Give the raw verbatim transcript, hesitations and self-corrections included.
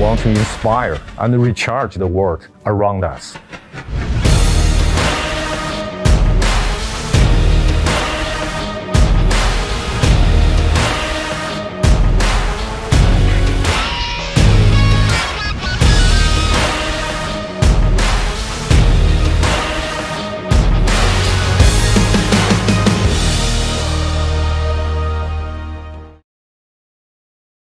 want to inspire and recharge the world around us.